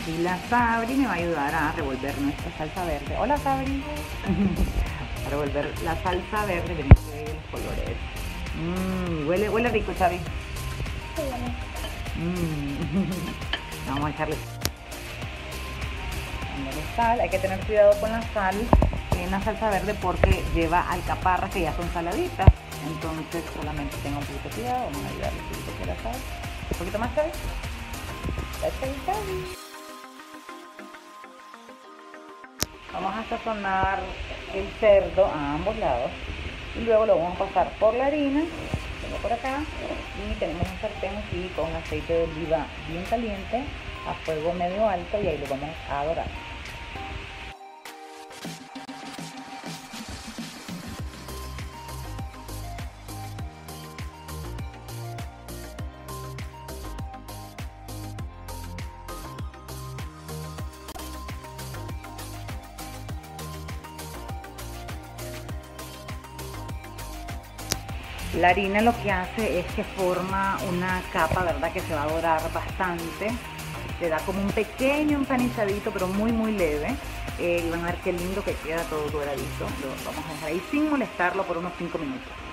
Y la Sabri me va a ayudar a revolver nuestra salsa verde. Hola, Sabri. A revolver la salsa verde. Miren qué bellos los colores. Huele rico, Xavi. Vamos a echarle sal. Hay que tener cuidado con la sal en la salsa verde porque lleva alcaparras que ya son saladitas. Entonces solamente tenga un poquito de cuidado. Vamos a ayudarle un poquito de la sal. Un poquito más, Xavi. Vamos a sazonar el cerdo a ambos lados y luego lo vamos a pasar por la harina. Tengo por acá y tenemos un sartén aquí con aceite de oliva bien caliente a fuego medio alto y ahí lo vamos a dorar. La harina lo que hace es que forma una capa, ¿verdad? Que se va a dorar bastante. Le da como un pequeño empanizadito, pero muy leve. Y van a ver qué lindo que queda todo doradito. Lo vamos a dejar ahí sin molestarlo por unos 5 minutos.